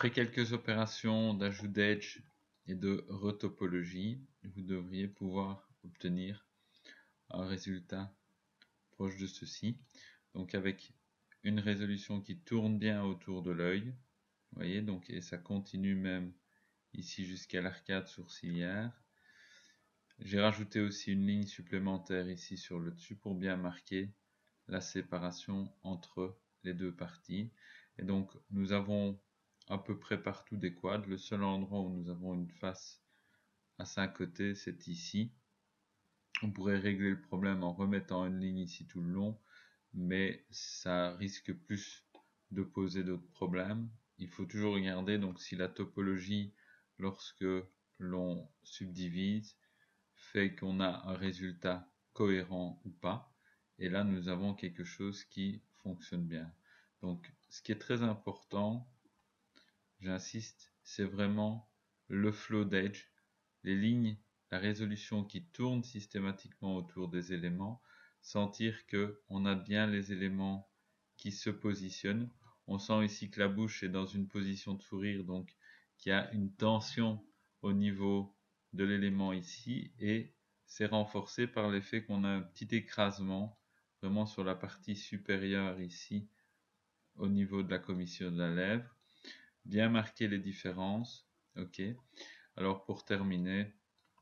Après quelques opérations d'ajout d'edge et de retopologie, vous devriez pouvoir obtenir un résultat proche de ceci. Donc avec une résolution qui tourne bien autour de l'œil, vous voyez, donc, et ça continue même ici jusqu'à l'arcade sourcilière. J'ai rajouté aussi une ligne supplémentaire ici sur le dessus pour bien marquer la séparation entre les deux parties. Et donc nous avons à peu près partout des quads. Le seul endroit où nous avons une face à 5 côtés, c'est ici. On pourrait régler le problème en remettant une ligne ici tout le long, mais ça risque plus de poser d'autres problèmes. Il faut toujours regarder donc si la topologie, lorsque l'on subdivise, fait qu'on a un résultat cohérent ou pas. Et là, nous avons quelque chose qui fonctionne bien. Donc, ce qui est très important, j'insiste, c'est vraiment le flow d'edge, les lignes, la résolution qui tourne systématiquement autour des éléments, sentir qu'on a bien les éléments qui se positionnent. On sent ici que la bouche est dans une position de sourire, donc qu'il y a une tension au niveau de l'élément ici, et c'est renforcé par l'effet qu'on a un petit écrasement vraiment sur la partie supérieure ici au niveau de la commission de la lèvre. Bien marquer les différences. Ok. Alors pour terminer,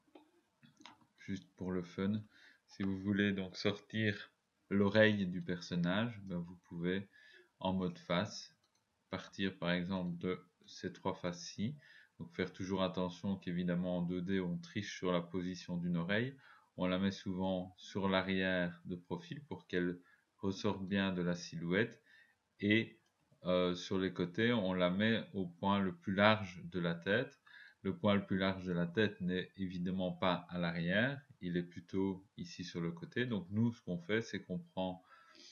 juste pour le fun, si vous voulez donc sortir l'oreille du personnage, ben vous pouvez en mode face partir par exemple de ces trois faces-ci. Donc faire toujours attention qu'évidemment en 2D on triche sur la position d'une oreille. On la met souvent sur l'arrière de profil pour qu'elle ressorte bien de la silhouette. Et sur les côtés, on la met au point le plus large de la tête. Le point le plus large de la tête n'est évidemment pas à l'arrière, il est plutôt ici sur le côté. Donc nous, ce qu'on fait, c'est qu'on prend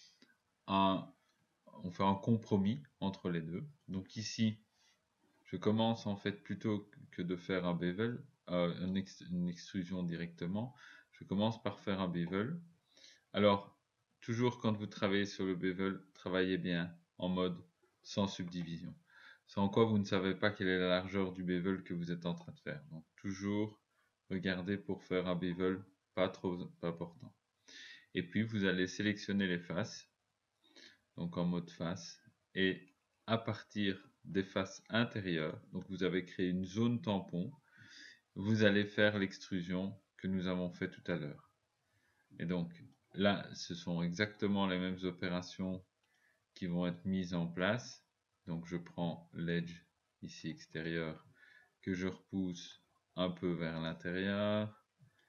on fait un compromis entre les deux. Donc ici, je commence en fait plutôt que de faire un bevel, une extrusion directement, je commence par faire un bevel. Alors, toujours quand vous travaillez sur le bevel, travaillez bien en mode sans subdivision. Sans quoi vous ne savez pas quelle est la largeur du bevel que vous êtes en train de faire. Donc toujours regardez pour faire un bevel pas important. Et puis vous allez sélectionner les faces, donc en mode face, et à partir des faces intérieures, donc vous avez créé une zone tampon, vous allez faire l'extrusion que nous avons fait tout à l'heure. Et donc là, ce sont exactement les mêmes opérations qui vont être mises en place. Donc je prends l'edge ici extérieur que je repousse un peu vers l'intérieur.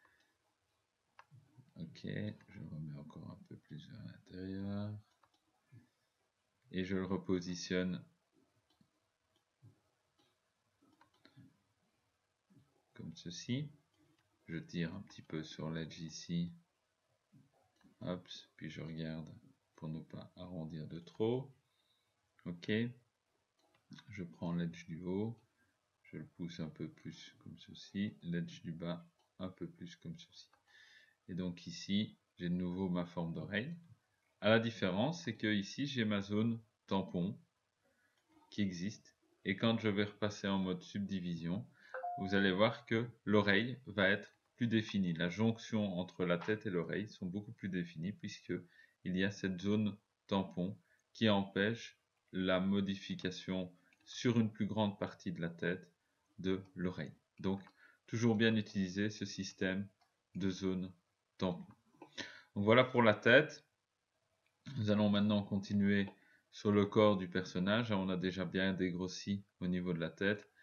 Ok, je le remets encore un peu plus vers l'intérieur. Et je le repositionne comme ceci. Je tire un petit peu sur l'edge ici. Hop, puis je regarde pour ne pas arrondir de trop. Ok, je prends l'edge du haut. Je le pousse un peu plus comme ceci, l'edge du bas un peu plus comme ceci. Et donc ici, j'ai de nouveau ma forme d'oreille. À la différence, c'est que ici, j'ai ma zone tampon qui existe. Et quand je vais repasser en mode subdivision, vous allez voir que l'oreille va être plus définie. La jonction entre la tête et l'oreille sont beaucoup plus définies puisqu'il y a cette zone tampon qui empêche la modification sur une plus grande partie de la tête de l'oreille. Donc, toujours bien utiliser ce système de zone tampon. Donc voilà pour la tête. Nous allons maintenant continuer sur le corps du personnage. On a déjà bien dégrossi au niveau de la tête.